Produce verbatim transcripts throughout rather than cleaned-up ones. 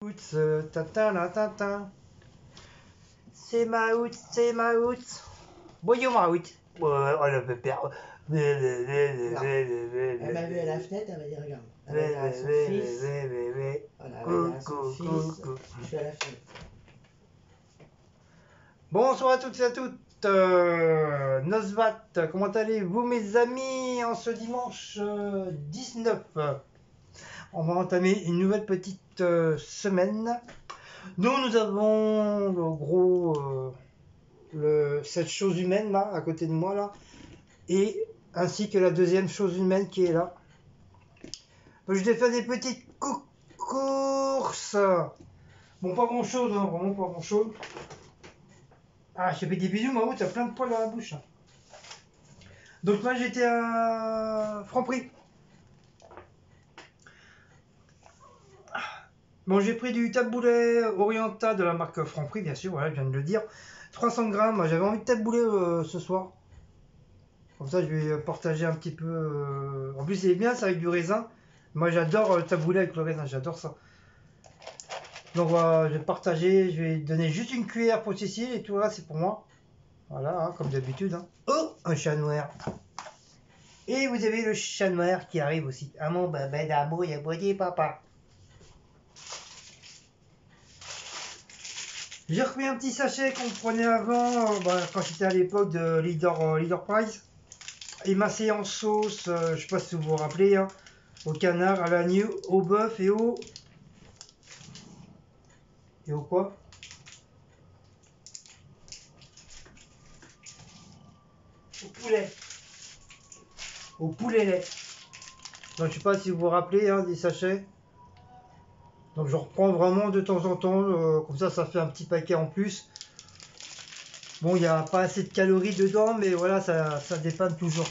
Maouts, tata la tata. C'est Maouts, c'est Maouts. Bonjour Maouts. Oh le pépère. Elle m'a vu à la fenêtre, elle m'a dit regarde. Elle va dire à son fils. Voilà, elle va dire à son fils. Je suis à la fenêtre. Bonsoir à toutes et à toutes. Euh, Nosvat, comment allez-vous mes amis en ce dimanche euh, dix-neuf? On va entamer une nouvelle petite euh, semaine. Nous, nous avons le gros, euh, le, cette chose humaine là, à côté de moi là, et ainsi que la deuxième chose humaine qui est là. Donc, je vais faire des petites cou courses. Bon, pas grand chose, hein, vraiment pas grand chose. Ah, je t'ai fait des bisous, Maou, t'as plein de poils dans la bouche. Hein. Donc, moi, j'étais à Franprix. Bon, j'ai pris du taboulet Orienta de la marque Franprix, bien sûr, voilà, je viens de le dire. trois cents grammes, j'avais envie de taboulet euh, ce soir. Comme ça, je vais partager un petit peu. Euh... En plus, c'est bien, c'est avec du raisin. Moi, j'adore le taboulet avec le raisin, j'adore ça. Donc, voilà, je vais partager, je vais donner juste une cuillère pour Cécile et tout là, c'est pour moi. Voilà, hein, comme d'habitude. Hein. Oh, un chat noir. Et vous avez le chat noir qui arrive aussi. Ah mon bébé d'amour, il a boité papa. J'ai repris un petit sachet qu'on prenait avant, euh, bah, quand j'étais à l'époque de Leader, euh, Leader Price. Et massé en sauce, euh, je sais pas si vous vous rappelez, hein, au canard, à l'agneau, au bœuf et au... Et au quoi? Au poulet. Au poulet lait. Donc je sais pas si vous vous rappelez hein, des sachets. Donc je reprends vraiment de temps en temps, euh, comme ça ça fait un petit paquet en plus. Bon, il n'y a pas assez de calories dedans, mais voilà, ça, ça dépanne toujours.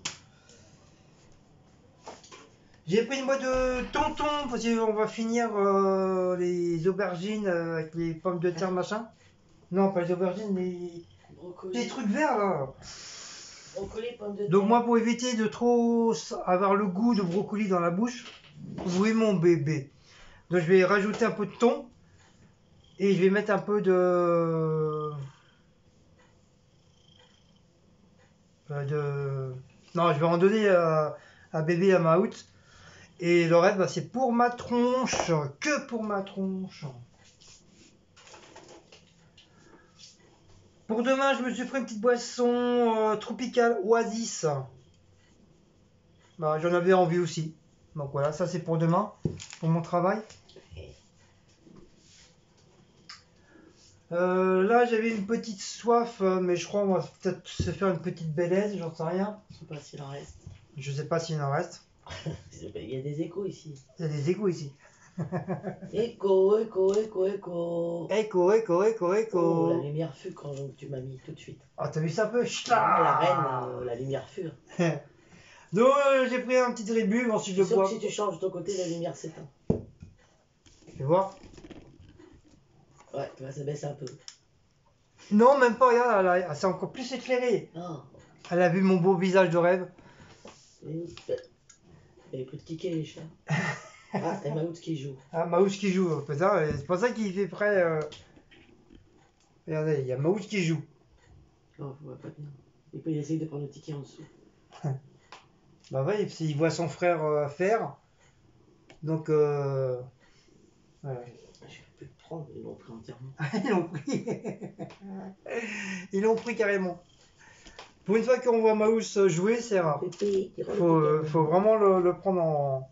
J'ai pris une boîte de tonton, parce qu'on va finir euh, les aubergines euh, avec les pommes de terre machin. Non, pas les aubergines, les, les trucs verts là. Brocoli, pommes de terre. Donc moi, pour éviter de trop avoir le goût de brocoli dans la bouche, oui mon bébé. Donc je vais rajouter un peu de thon et je vais mettre un peu de... de... Non, je vais en donner à, à bébé à Maout. Et le reste, bah, c'est pour ma tronche, que pour ma tronche. Pour demain, je me suis pris une petite boisson euh, tropicale Oasis. Bah, j'en avais envie aussi. Donc voilà, ça c'est pour demain, pour mon travail. Euh, là, j'avais une petite soif, mais je crois qu'on va peut-être se faire une petite belaise, j'en sais rien. Je sais pas s'il en reste. Je sais pas s'il en reste. Il y a des échos ici. Il y a des échos ici. Écho, écho, écho, écho. Écho, écho, écho, écho. Oh, la lumière fut quand tu m'as mis tout de suite. Ah, t'as vu ça un peu? Ah, la reine, euh, la lumière fut. Donc, euh, j'ai pris un petit rébut, bon, si je le bois. Si tu changes de ton côté, la lumière s'éteint. Tu vois? Ouais, tu vois, ça baisse un peu. Non, même pas, regarde, elle a... c'est encore plus éclairé. Oh. Elle a vu mon beau visage de rêve. Il n'y a plus de tickets, les chats. Ah, c'est Maout qui joue. Ah, Maout qui joue, c'est pour ça qu'il fait prêt. Euh... Regardez, il y a Maout qui joue. Oh, je vois pas bien. Et puis il essaye de prendre le ticket en dessous. Bah ouais, il voit son frère euh, faire. Donc, euh... voilà. Je peux le prendre, ils l'ont pris entièrement. Ils l'ont pris. Ils l'ont pris carrément. Pour une fois qu'on voit Maous jouer, c'est rare. Faut, euh, faut vraiment le, le prendre en...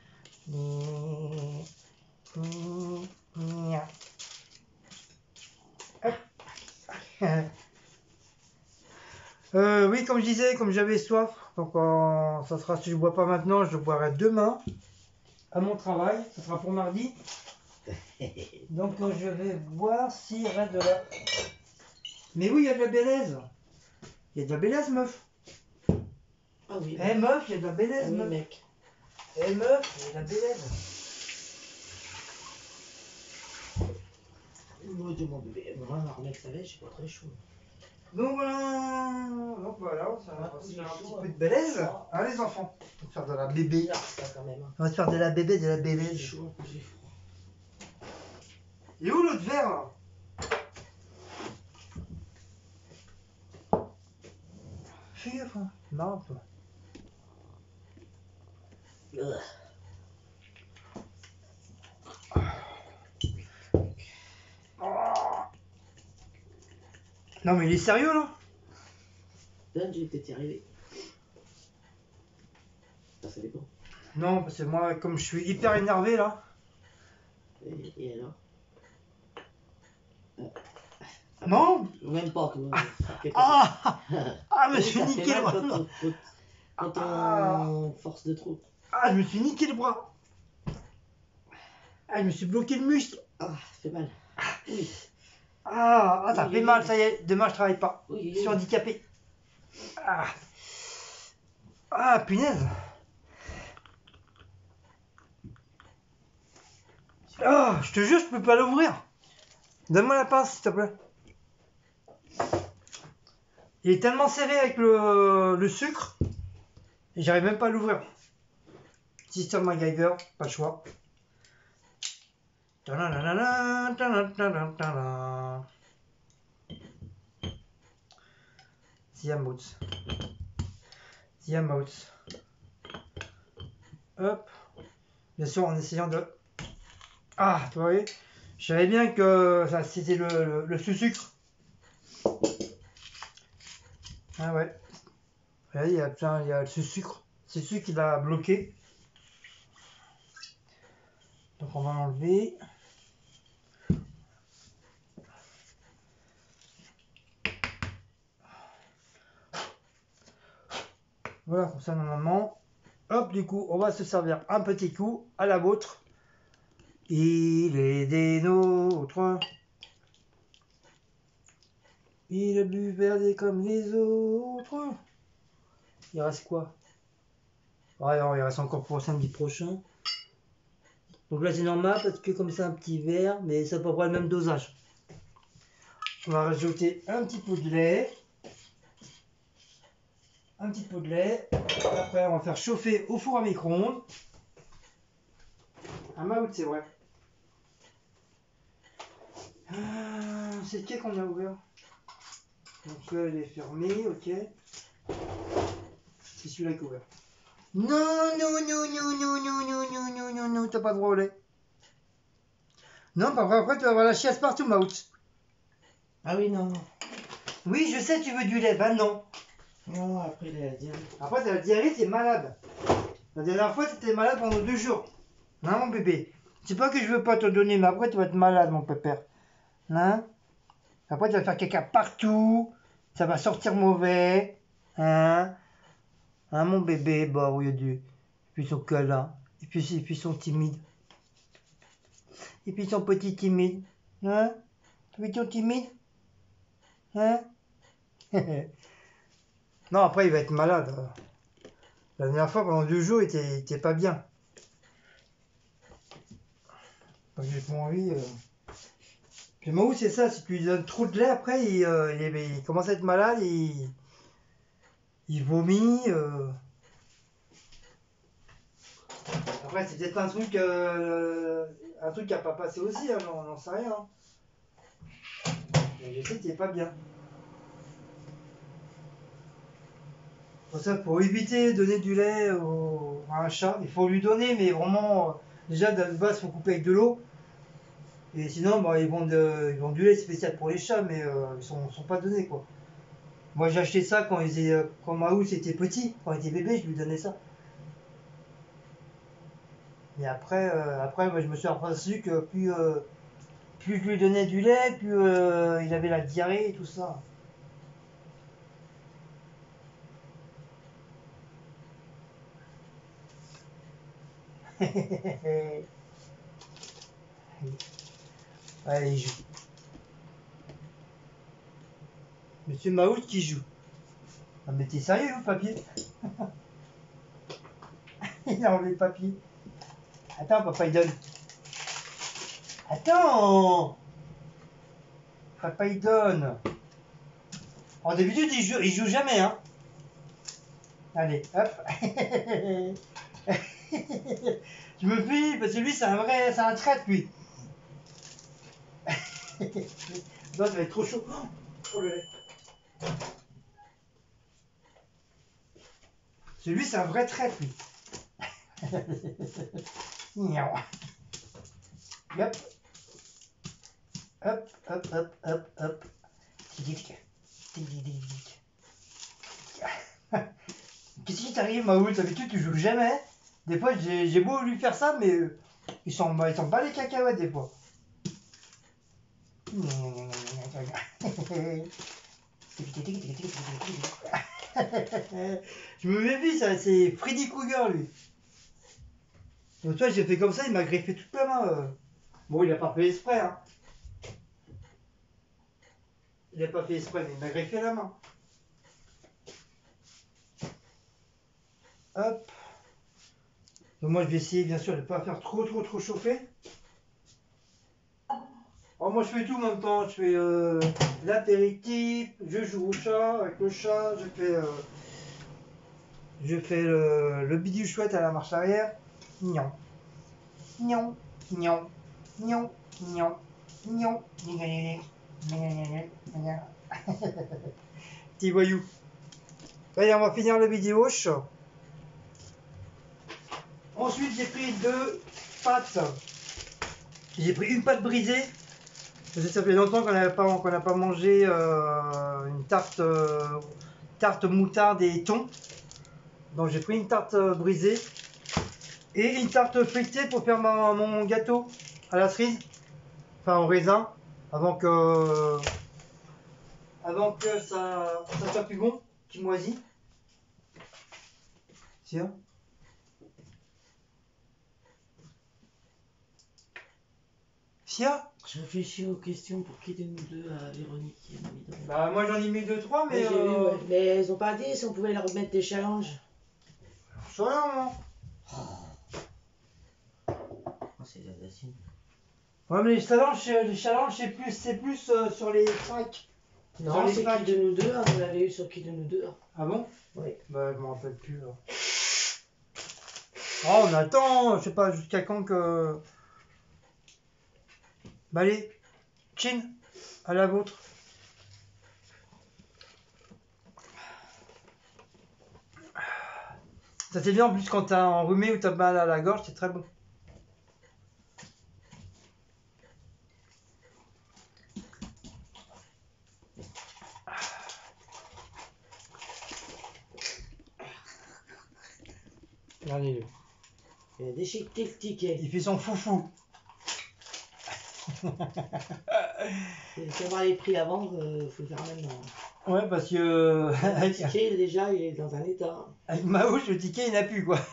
Euh, oui, comme je disais, comme j'avais soif, donc euh, ça sera si je ne bois pas maintenant, je le boirai demain à mon travail, ça sera pour mardi. Donc euh, je vais voir s'il reste de la... Mais oui, il y a de la belaise. Il y a de la belaise, meuf. Ah oui. Eh meuf, il y a de la belaise, ah, oui, meuf. mec. Eh meuf, il y a de la belaise. Moi, de mon bébé, moi, un mec, ça va, je suis pas très chaud. Donc voilà, donc voilà, ça va se faire un petit peu de belaise, hein les enfants. On va faire de la bébé. Ah, ça quand même. On va se faire de la bébé, de la bébé. J'ai chaud, j'ai froid. Il est où l'autre verre là? Fais gaffe, hein. Non, pas. Non mais il est sérieux là? Là, j'ai peut-être y arrivé. Ça, ça dépend. Non, parce que moi, comme je suis hyper énervé là. Et, et alors? Non. Même pas, toi. Ah Ah, je me Oui, suis ça niqué fait le mal bras. quand, quand, quand Ah. on force de trop. Ah, je me suis niqué le bras. Ah, je me suis bloqué le muscle. Ah, ça fait mal. Oui. Ah, ah ça Oui, fait oui, mal, oui. ça y est. Demain, je travaille pas. Oui, oui, Je suis oui. handicapé. Ah, ah punaise. Ah, je te jure, je peux pas l'ouvrir. Donne-moi la pince, s'il te plaît. Il est tellement serré avec le, le sucre. Et j'arrive même pas à l'ouvrir. Système MacGyver, pas le choix. Ta-da-da-da-da, ta-da-da-da-da-da. The Amounts. The Amounts. Hop. Bien sûr, en essayant de... Ah, tu vois, je savais bien que ça, c'était le, le, le sous-sucre. Ah ouais. Là, il y a, plein, il y a le sous-sucre. C'est celui qui l'a bloqué. Donc on va l'enlever. Voilà, comme ça normalement. Hop, du coup, on va se servir un petit coup à la vôtre. Il est des nôtres. Il a bu verdé comme les autres. Il reste quoi? Ouais, non, il reste encore pour samedi prochain. Donc là, c'est normal parce que comme c'est un petit verre, mais ça peut avoir le même dosage. On va rajouter un petit peu de lait. Un petit peu de lait. Après, on va faire chauffer au four à micro-ondes. Un maout, c'est vrai. Ah, c'est lequel qu'on a ouvert? Donc là, il est fermé, ok. C'est celui-là qui est ouvert. Non, non, non, non, non, non, non, non, non, non, non, t'as pas le droit au lait. Non, pas vrai, après tu vas avoir la chiasse partout, Maout. Ah oui, non. Oui, je sais, tu veux du lait, ben non. Non, après la diarrhée. Après, t'as la diarrhée, t'es malade. La dernière fois, t'étais malade pendant deux jours. Non, mon bébé. C'est pas que je veux pas te donner, mais après, tu vas être malade, mon pépère. Hein? Après, tu vas faire caca partout. Ça va sortir mauvais. Hein? Hein, mon bébé, bah oui, il y a du... Et puis ils sont câlins. Et puis, et puis ils sont timides. Et puis ils sont petits timides. Hein? Ils sont timides. Hein? Non, après, il va être malade. La dernière fois, pendant deux jours, il était, il était pas bien. J'ai pas envie. Euh... Puis Mahou, c'est ça, si tu lui donnes trop de lait, après, il, euh, il, est- il commence à être malade, il, il vomit. Euh... Après, c'est peut-être un truc, euh, un truc qui n'a pas passé aussi, hein, on n'en sait rien. Mais je sais qu'il est pas bien. Pour ça, pour éviter de donner du lait au, à un chat, il faut lui donner, mais vraiment, euh, déjà, de base, il faut couper avec de l'eau. Et sinon, bah, ils, vendent, euh, ils vendent du lait spécial pour les chats, mais euh, ils sont, sont pas donnés, quoi. Moi, j'ai acheté ça quand, ils étaient, euh, quand Mahou était petit, quand il était bébé, je lui donnais ça. Et après, euh, après moi, je me suis aperçu que plus, euh, plus je lui donnais du lait, plus euh, il avait la diarrhée et tout ça. Allez, il joue. Monsieur Mahou qui joue. Ah, mais t'es sérieux, le papier? Il a enlevé le papier. Attends, papa, il donne. Attends! Papa, il donne. En d'habitude, il joue, il joue jamais, hein. Allez, hop. Je me plie, parce que lui, c'est un vrai, c'est un traître, lui. Ça va être trop chaud. Oh le lait. Celui, c'est un vrai trèfle, lui. Hop. Hop, hop, hop, hop, hop. Qu'est-ce qui t'arrive, Maoul? D'habitude, tu joues jamais. Des fois, j'ai beau lui faire ça, mais il s'en bat les cacahuètes, des fois. Je me méfie, ça, c'est Freddy Krueger, lui. Donc, toi, j'ai fait comme ça, il m'a greffé toute la main. euh. Bon, il a pas fait exprès, hein. Il a pas fait exprès, mais il m'a greffé la main. Hop. Donc, moi, je vais essayer, bien sûr, de ne pas faire trop, trop, trop chauffer. Oh, moi, je fais tout en même temps. Je fais euh, l'apéritif, je joue au chat, avec le chat, je fais, euh, je fais le, le bidule chouette à la marche arrière. Nion. Nion. Nion. Nion. Nion. Nion. Petit voyou. Allez, on va finir la vidéo. Ensuite, j'ai pris deux pâtes. J'ai pris une pâte brisée. Parce que ça fait longtemps qu'on n'a pas, qu'on n'a pas mangé euh, une tarte, euh, tarte moutarde et thon. Donc j'ai pris une tarte euh, brisée. Et une tarte feuilletée pour faire ma, mon gâteau à la cerise. Enfin au raisin. Avant que, avant que ça, ça soit plus bon. Qui moisit. Tiens. Sia. Je réfléchis aux questions pour qui de nous deux à Véronique qui en a mis dans le- Bah moi j'en ai mis deux trois mais... Ouais, j'ai euh... vu, ouais. Mais elles ont pas dit si on pouvait leur remettre des challenges. Je sais rien moi. Oh, c'est l'audacie. Ouais mais les challenges, les challenges c'est plus, c'est plus euh, sur les cinq. Non, c'est qui de nous deux, hein, on l'avait eu sur qui de nous deux. Hein. Ah bon? Oui. Bah je m'en rappelle plus là. Oh on attend, je sais pas jusqu'à quand que... Bah allez, chin, à la vôtre. Ça c'est bien en plus quand t'as enrhumé ou t'as mal à la gorge, c'est très bon. Regardez-le. Il a déchiqueté le ticket. Il fait son foufou. Il faut avoir les prix avant, il euh, faut le faire maintenant. Ouais parce que... Le ticket déjà il est dans un état. Avec Maouch, le ticket il n'a plus quoi.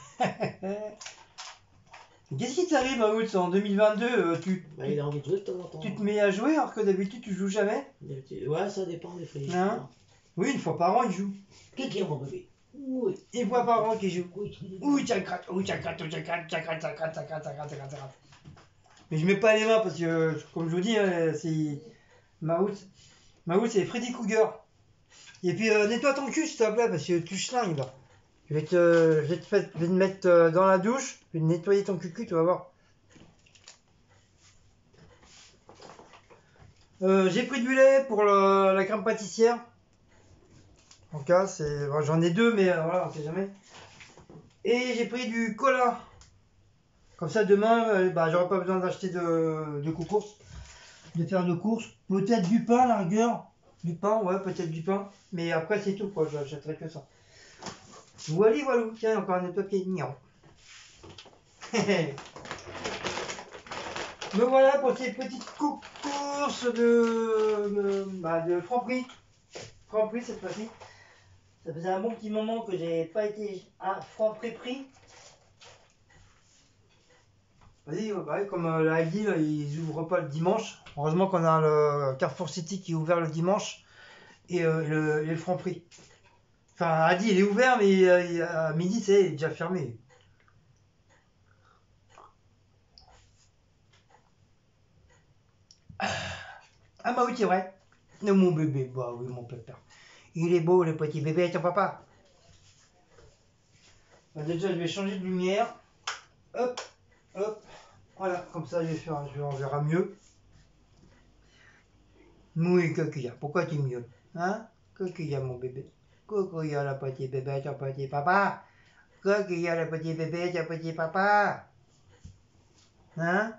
Qu'est-ce qui t'arrive Maouch en deux mille vingt-deux euh, tu, Bah, tu, il a envie de jouer de temps en temps. tu te mets à jouer alors que d'habitude tu joues jamais? Ouais, ça dépend des fois. Non. Oui, une fois par an il joue. Qui est mon bébé? Oui. Une fois par an qu'il joue. Oui, Ouh, ça gratte, ouh, ça gratte, ça gratte, ça gratte, ça gratte, ça gratte, ça gratte, ça gratte, ça gratte. Mais je mets pas les mains parce que, comme je vous dis, hein, c'est... Maouch, Maouch c'est Freddy Krueger. Et puis euh, nettoie ton cul s'il te plaît parce que tu schlingues là. Je vais te, je vais te, faire- je vais te mettre euh, dans la douche, je vais te nettoyer ton cul, tu vas voir. Euh, j'ai pris du lait pour le- la crème pâtissière. En cas, c'est, bon, j'en ai deux, mais euh, voilà, on sait jamais. Et j'ai pris du cola. Comme ça, demain, euh, bah, j'aurai pas besoin d'acheter de, de courses, de faire de courses. Peut-être du pain, la rigueur. Du pain, ouais, peut-être du pain. Mais après, c'est tout, quoi. J'achèterai que ça. Voilà, voilà. Tiens, encore un papier. Nion. Me voilà pour ces petites cou- courses de, de, bah, de Franprix. Franprix cette fois-ci. Ça faisait un bon petit moment que j'ai pas été à Franprix prix. Vas-y, bah, comme euh, l'a dit, là, ils ouvrent pas le dimanche. Heureusement qu'on a le Carrefour City qui est ouvert le dimanche et, euh, le, et le Franprix. Enfin, Aldi il est ouvert, mais euh, à midi, c'est il est déjà fermé. Ah bah oui, c'est vrai. Non, mon bébé, bah oui, mon pépère. Il est beau, le petit bébé, ton papa. Bah, déjà, je vais changer de lumière. Hop, hop. Voilà, comme ça, je vais faire, je vais, on verra mieux. Oui, Coquilla, pourquoi tu miaules? Hein? Coquilla, mon bébé. Coquilla, le petit bébé, ton petit papa. Coquilla, le petit bébé, ton petit papa. Hein?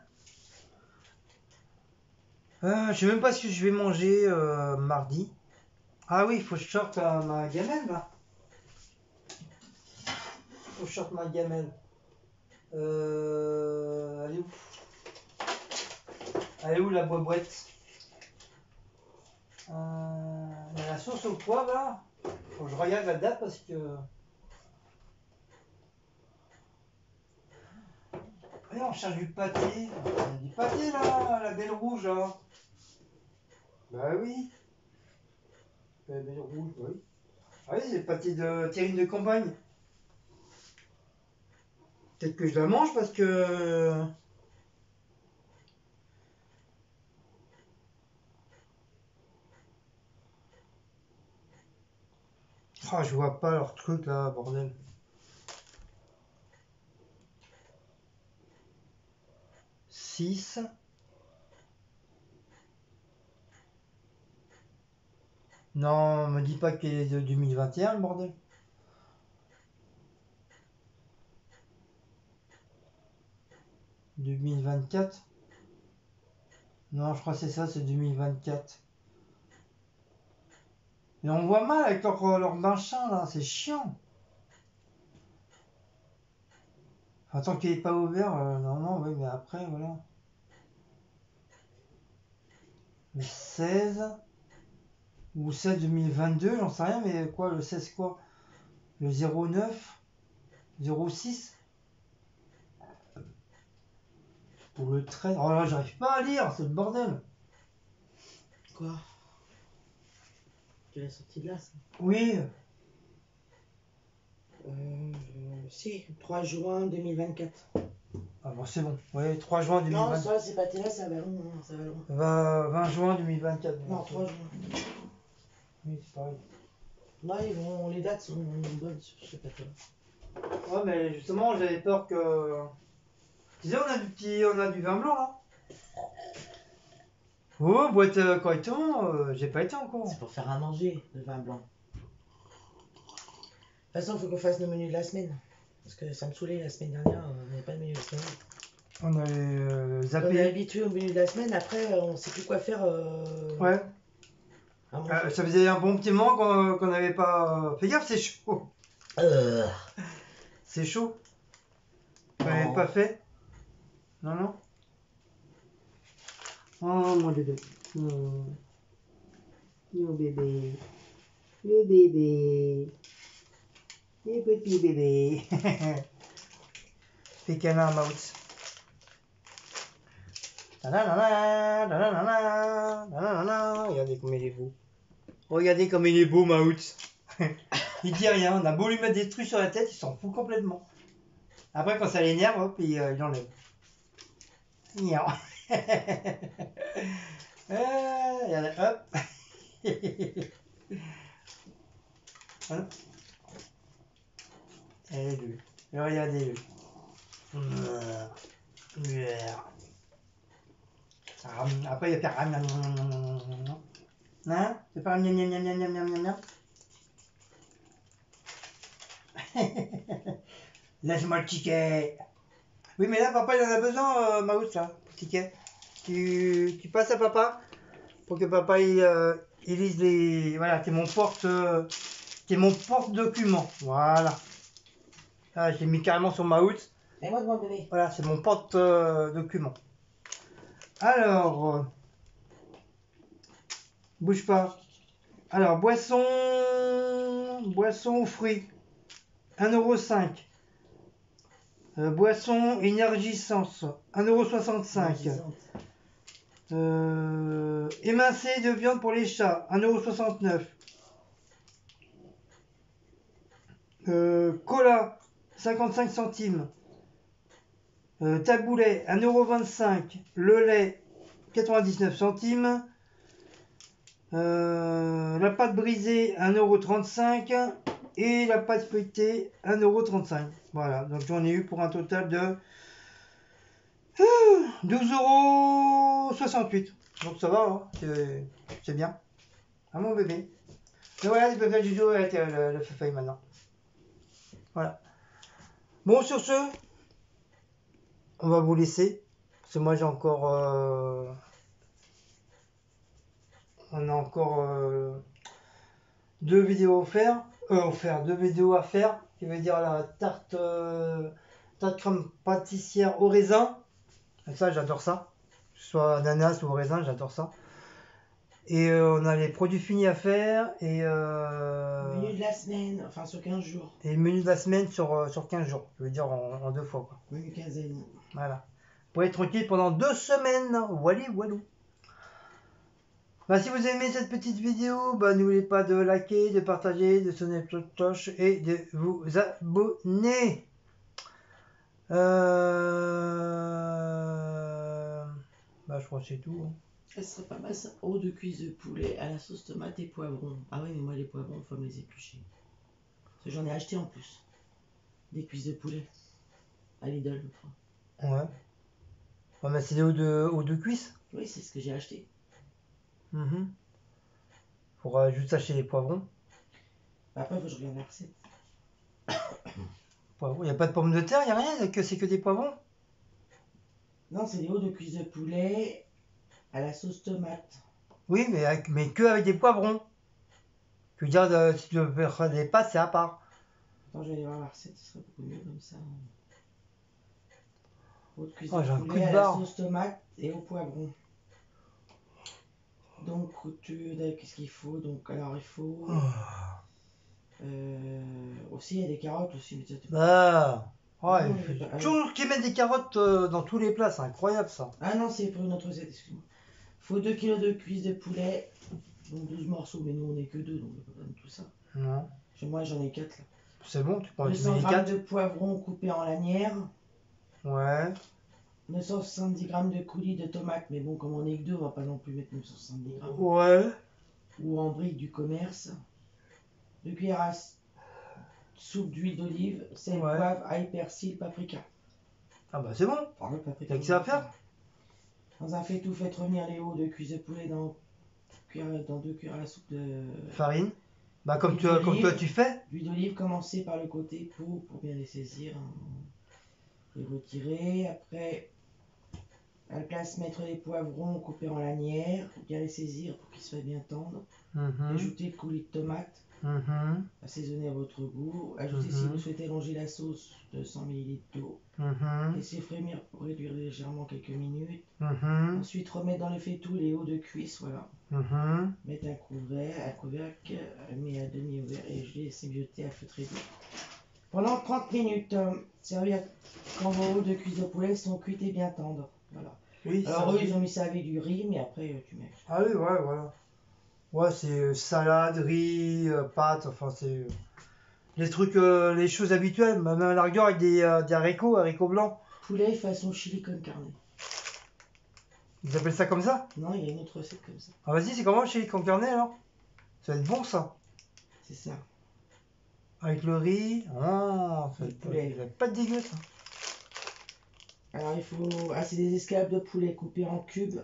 euh, Je sais même pas ce que je vais manger euh, mardi. Ah oui, il faut que je sorte euh, ma gamelle, là. Faut que je sorte ma gamelle. Euh... Elle est où? Elle est où, la boîte? Euh... Il y a la sauce au poivre, là. Faut que je regarde la date parce que... Oui, on cherche du pâté. Il y a du pâté, là, la belle rouge, là. Bah oui. La belle rouge, oui. Ah oui, c'est le pâté de terrine de campagne. Peut-être que je la mange parce que... Ah, je vois pas leur truc, là, bordel. six. Non, me dis pas qu'elle est de deux mille vingt et un, le bordel. deux mille vingt-quatre. Non, je crois que c'est ça, c'est deux mille vingt-quatre. Et on voit mal avec leur, leur machin, là, c'est chiant. Enfin, tant qu'il n'est pas ouvert, euh, non, non, oui, mais après, voilà. Le seize. Ou seize deux mille vingt-deux, j'en sais rien, mais quoi, le seize quoi? Le zéro neuf? zéro six? Pour le treize. Oh là, j'arrive pas à lire, c'est le bordel. Quoi? Tu l'as sorti de là, ça? Oui. Euh, si, trois juin deux mille vingt-quatre. Ah bon, c'est bon. Ouais, trois juin deux mille vingt. Non, ça, c'est pas télé, ça va loin. Ça va loin. vingt, vingt juin deux mille vingt-quatre. Non, trois juin. Oui, c'est pareil. Non, ils vont, les dates sont bonnes sur ce papier. Ouais, mais justement, j'avais peur que... Tu sais, on a du petit... On a du vin blanc, là. Oh, boîte euh, correctement, euh, j'ai pas été encore. C'est pour faire à manger, le vin blanc. De toute façon, il faut qu'on fasse nos menus de la semaine. Parce que ça me saoulait la semaine dernière, on n'avait pas de menu de la semaine. On a euh, zappé. On est habitué au menu de la semaine, après on sait plus quoi faire. Euh... Ouais. Euh, ça faisait un bon petit moment qu'on n'avait pas... Fais gaffe, c'est chaud. Euh... C'est chaud. On n'avait pas fait. Non, non. Oh, mon bébé. Oh. Le bébé. Le bébé. Le petit bébé. Fais câlin à Maout. Regardez comme il est beau. Regardez comme il est beau, Maout. Il dit rien. On a beau lui mettre des trucs sur la tête, il s'en fout complètement. Après, quand ça l'énerve, hop, il, euh, il enlève. Miaou. euh, regardez, hop. Voilà. Regardez-le. Regardez-le. Après, il va faire... Hein? C'est pas un miam miam miam miam miam miam miam. Laisse-moi le ticket. Oui, mais là, papa, il en a besoin, euh, Maout, là, le ticket. Tu, tu passes à papa pour que papa, il, euh, il lise les... Voilà, t'es mon porte... Euh, t'es mon porte-document. Voilà. Ah, je l'ai mis carrément sur Maout. Et moi de mon bébé. Voilà, c'est mon porte-document. Alors... Euh, bouge pas. Alors, boisson... Boisson aux fruits. un euro cinq. Euh, boisson énergisante, un euro soixante-cinq. Euh, émincé de viande pour les chats, un euro soixante-neuf. Euh, cola, cinquante-cinq centimes. Euh, taboulet, un euro vingt-cinq. Le lait, quatre-vingt-dix-neuf centimes. Euh, la pâte brisée, un euro trente-cinq. Et la pâte feuilletée, un euro trente-cinq. Voilà, donc j'en ai eu pour un total de douze euros soixante-huit. Donc ça va, hein, c'est bien. Ah mon bébé. Mais voilà, tu peux faire du dos avec euh, le, le feuille maintenant. Voilà. Bon, sur ce, on va vous laisser. Parce que moi, j'ai encore... Euh, on a encore euh, deux vidéos à faire. Euh, à faire, deux vidéos à faire. Qui veut dire la tarte, euh, tarte crème pâtissière au raisin. Et ça, j'adore ça. Que ce soit ananas ou au raisin, j'adore ça. Et euh, on a les produits finis à faire. Et... Euh, Menu de la semaine, enfin sur quinze jours. Et le menu de la semaine sur, euh, sur quinze jours. Je veux dire en, en deux fois, quoi. Menu quinzaine. Voilà. Pour être tranquille pendant deux semaines. Wally walou. Bah, si vous aimez cette petite vidéo, bah, n'oubliez pas de liker, de partager, de sonner la cloche et de vous abonner. Euh... Bah, je crois que c'est tout. Hein. Elle serait pas mal ça. Eau de cuisse de poulet à la sauce tomate et poivrons. Ah oui, mais moi les poivrons, il faut me les éplucher. Parce que j'en ai acheté en plus. Des cuisses de poulet. À Lidl, je crois. Ouais. Ouais, mais c'est des eaux de, eaux de cuisse. Oui, c'est ce que j'ai acheté. Mm-hmm. Faudra juste acheter les poivrons. Après, il faut que je regarde la recette. Il n'y a pas de pommes de terre, il n'y a rien, que c'est que des poivrons. Non, c'est des eaux de cuisse de poulet à la sauce tomate. Oui, mais, avec, mais que avec des poivrons. Je veux dire, de, si tu veux faire des pâtes, c'est à part. Attends, je vais aller voir la recette, ce serait beaucoup mieux comme ça. Eau de cuisse Oh, de j'ai un coup poulet de à la barre. sauce tomate et au poivron. Donc, tu, qu'est-ce qu'il faut? Donc, alors, il faut... Oh. Euh, aussi, il y a des carottes aussi. Mais tu... Ah, ouais, non, il faut pas... toujours qu'ils mettent des carottes euh, dans tous les plats, c'est incroyable ça. Ah non, c'est pour une autre recette, excuse-moi. Il faut deux kilos de cuisse de poulet, donc douze morceaux, mais nous on n'est que deux, donc on n'a pas besoin de tout ça. Non. Chez moi j'en ai quatre là. C'est bon, tu prends deux cents les grammes quatre. de poivrons coupés en lanières. Ouais. neuf cent soixante-dix grammes de coulis de tomates, mais bon, comme on est que deux, on va pas non plus mettre neuf cent soixante-dix grammes. Ouais. Ou en briques du commerce. deux cuillères à soupe d'huile d'olive, sel, Ouais. poivre, ail, persil, paprika. Ah bah c'est bon. Enfin, le paprika. T'as que ça à faire. Dans un faitout, faites revenir les hauts de cuisse de poulet dans, dans deux cuillères à la soupe de Farine. Bah comme, tu, d'olive. comme toi tu fais. L'huile d'olive, commencez par le côté pour, pour bien les saisir. Les retirer. Après, à la place, mettre les poivrons coupés en lanières, bien les saisir pour qu'ils soient bien tendres. Mm-hmm. Ajouter le coulis de tomate, Mm-hmm. assaisonner à votre goût. Ajoutez Mm-hmm. si vous souhaitez allonger la sauce de cent millilitres d'eau. Mm-hmm. Laissez frémir pour réduire légèrement quelques minutes. Mm-hmm. Ensuite, remettre dans le faitout les hauts de cuisse, voilà. Mm-hmm. Mettre un couvercle, un couvercle, mis à demi ouvert et je laisse mijoter à feu très doux. Pendant trente minutes, euh, servir quand vos hauts de cuisse de poulet sont cuits et bien tendres. Voilà. Oui, Alors ça... eux, ils ont mis ça avec du riz, mais après, euh, tu mets... Ah oui, ouais, voilà. Ouais, c'est euh, salade, riz, euh, pâtes, enfin c'est... Euh, les trucs, euh, les choses habituelles, même à la rigueur avec des, euh, des haricots, haricots blancs. Poulet façon chili con carne. Ils appellent ça comme ça? Non, il y a une autre recette comme ça. Ah vas-y, c'est comment le chili con carne alors? Ça va être bon ça. C'est ça. Avec le riz. Oh, ça va être, poulet. ça va être pas dégueu ça. Alors il faut... Ah, c'est des escalopes de poulet coupées en cubes.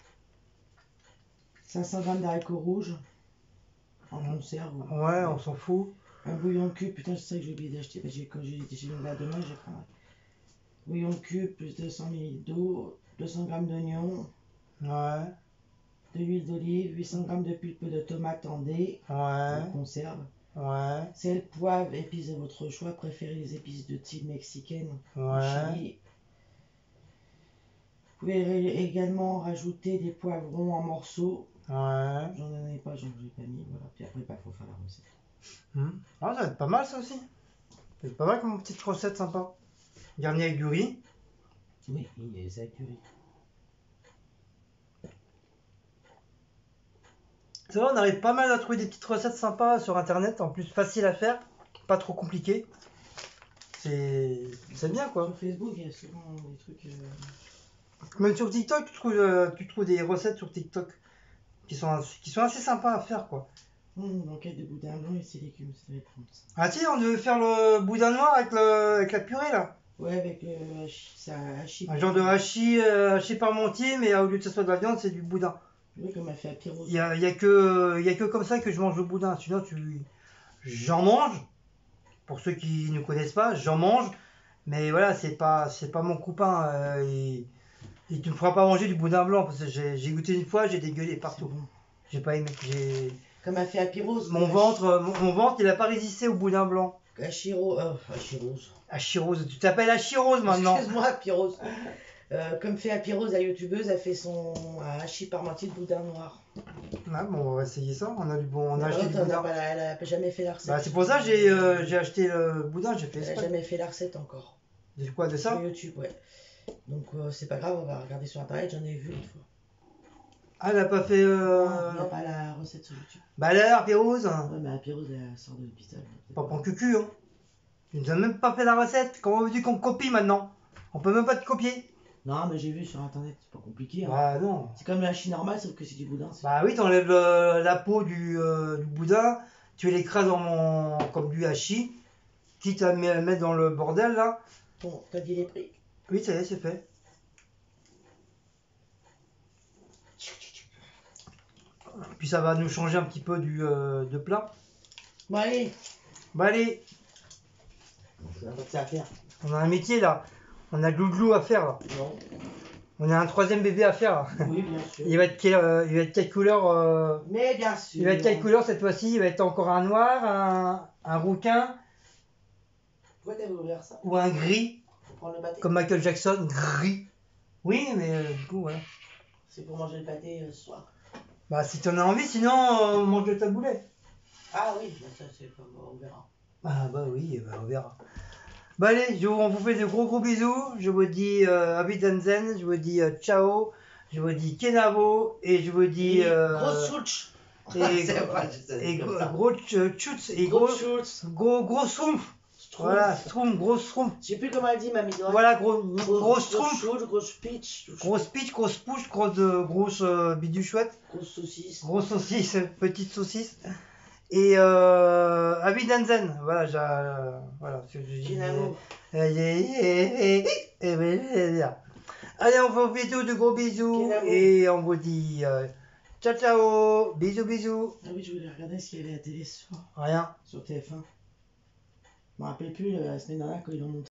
cinq cents grammes d'haricots rouges. En conserve. Ouais, on s'en fout. Un bouillon cube, putain, c'est ça que j'ai oublié d'acheter. Bah, quand j'ai été chez là demain, je prendrai. Bouillon cube, plus deux cents millilitres d'eau, deux cents grammes d'oignons, Ouais. de l'huile d'olive, huit cents grammes de pulpe de tomate en dés, Ouais. en conserve, Ouais. sel, poivre, épices de votre choix, préférez les épices de type mexicaine, Ouais. chili. Vous pouvez également rajouter des poivrons en morceaux. Ouais. J'en ai pas, j'en ai pas mis, voilà. Puis après, il bah, faut faire la recette. Hmm. Ah, ça va être pas mal ça aussi. C'est pas mal comme petite recette sympa. Garni avec du riz. Oui, il y a avec du riz. C'est vrai, on arrive pas mal à trouver des petites recettes sympas sur internet, en plus facile à faire, pas trop compliqué. C'est c'est bien quoi. Sur Facebook, il y a souvent des trucs. Euh... Même sur TikTok, tu trouves, euh, tu trouves des recettes sur TikTok qui sont, qui sont assez sympas à faire quoi. Mmh, l'enquête de boudin blanc et ses légumes, ça va être bon ça. Ah tiens, on devait faire le boudin noir avec, le, avec la purée là. Ouais, avec le hachis, ça hachis. Un genre de hachis, euh, hachis parmentier, mais au lieu que ce soit de la viande, c'est du boudin. Oui, comme a fait à Pierrot. Il y a, il y a que, il y a que comme ça que je mange le boudin. Sinon, tu, j'en mange. Pour ceux qui ne connaissent pas, j'en mange. Mais voilà, c'est pas, c'est pas mon copain. Euh, et, et tu me feras pas manger du boudin blanc parce que j'ai, j'ai goûté une fois, j'ai dégueulé partout. Bon. J'ai pas aimé. J'ai... Comme a fait à Pierrot. Mon ventre, mon, mon ventre, il a pas résisté au boudin blanc. À Chiro, euh, à Chirose. À Chirose. Tu t'appelles à Chirose maintenant. Excuse-moi, Pyrrhose. Euh, comme fait à Pyrrhose, la youtubeuse a fait son à Hachi Parmentier de boudin noir. Ah, bon, on va essayer ça. On a du bon, on a acheté du Elle boudin. n'a jamais fait la recette. Bah, c'est pour ça que j'ai, euh, j'ai acheté le boudin. J'ai fait Elle n'a exprès. jamais fait la recette encore. De quoi, de ça? Sur YouTube, ouais. Donc euh, c'est pas grave, on va regarder sur internet, j'en ai vu une fois. Ah, elle a pas fait. Euh... Non, il n'y a pas la recette sur YouTube. Bah alors, Pyrrhose. Ouais, mais à Pyrrhose, elle sort de l'hôpital. Pas pour le cucu, hein. Tu nous as même pas fait la recette. Comment veux-tu qu'on copie maintenant? On peut même pas te copier. Non, mais j'ai vu sur internet, c'est pas compliqué. Hein. Bah non. C'est comme le hachis normal, sauf que c'est du boudin. Bah oui, t'enlèves le- la peau du, euh, du boudin, tu l'écrases en mon... comme du hachis, quitte à me- mettre dans le bordel là. Bon, t'as dit les prix? Oui, ça y est, c'est fait. Puis ça va nous changer un petit peu du, euh, de plat. Bon, allez, Bah allez, on a pas que ça à faire. on a un métier là. On a glouglou à faire là. Non. On a un troisième bébé à faire là. Oui, bien sûr. Il va être quelle, euh, il va être quelle couleur euh, Mais bien sûr. Il va être quelle couleur cette fois-ci? Il va être encore un noir, un, un rouquin Pourquoi t'avais ouvert ça? ou un gris, Pour prendre le pâté? comme Michael Jackson, gris. Oui, mais euh, du coup, voilà. C'est pour manger le pâté euh, ce soir. Bah, si t'en as envie, sinon, euh, mange de ta boulette. Ah oui, bah, ça c'est pas on verra. Ah, bah oui, bah, on verra. Bah, allez, je vous, on vous fait de gros gros bisous. Je vous dis euh, Abidanzen, je vous dis euh, ciao, je vous dis Kenavo, et je vous dis. Et Euh, Grosse souche. et C'est gros- vrai, je sais, et comme gros, ça. gros tch- tchouts, et Gros gros, souche. gros, gros schtroumpf. Voilà, schtroumpf, gros schtroumpf. Je sais plus comment elle dit, mamie. Doigt. Voilà, gros, gros Grosse schtroumpf. chouche, grosse pitch. Grosse pitch, grosse pouche, grosse, euh, grosse euh, bidule chouette, Grosse saucisse. grosse saucisse, petite saucisse. Et euh, Abidanzen, voilà, j'ai, euh, voilà, ce que je dis. Kinamo. Allez, on vous fait tous de gros bisous Kinamo. et on vous dit euh, ciao ciao, bisous bisous. Ah oui, je voulais regarder ce qu'il y avait à la télé ce soir. Rien. Sur T F un. Je me rappelle plus la semaine dernière quand ils l'ont monté.